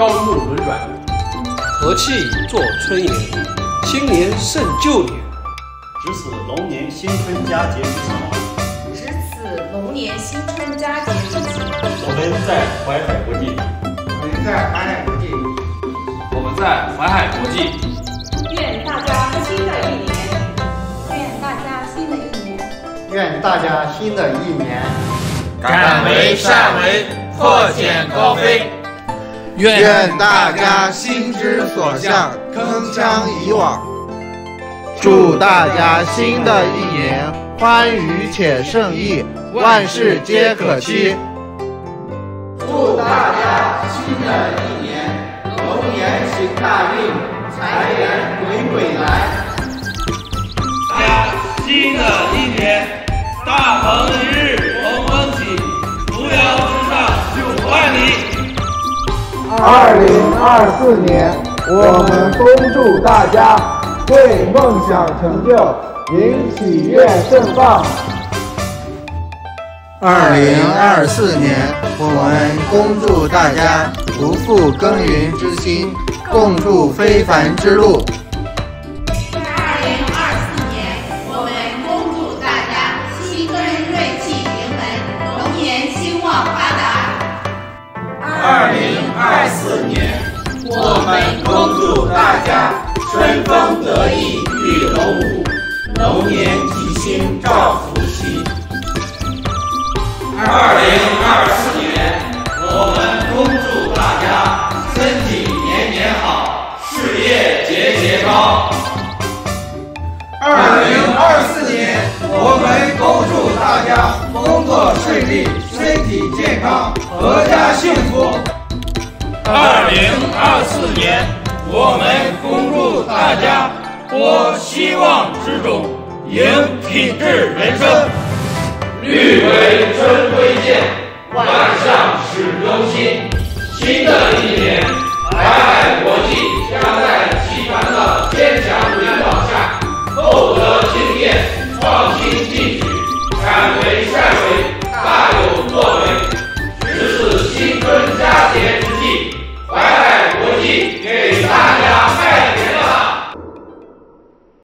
朝暮轮转，和气作春颜，新年胜旧年。 值此龙年新春佳节之际， 龙年新春佳节之际， 我们在淮海国际， 我们在淮海国际， 愿大家新的一年， 愿大家新的一年， 敢为善为，破茧高飞。 愿大家心之所向，铿锵以往。祝大家新的一年欢愉且胜意，万事皆可期。 祝大家新的一年龙年行大运，财源滚滚来。 大家新的一年大鹏一日红风起，扶摇直上9万里。 2024年，我们恭祝大家为梦想成就，迎喜悦盛放。 2024年，我们恭祝大家不负耕耘之心，共筑非凡之路。 2024年，我们恭祝大家新春瑞气盈门，龙年兴旺发达。 2024年，我们恭祝大家春风得意玉龙舞，龙年吉星照福气。 2024年，我们恭祝大家身体年年好，事业节节高。 2024年，我们恭祝大家工作顺利，身体健康，阖家幸福。 2024年，我们恭祝大家播希望之种，迎品质人生。 绿为春归见。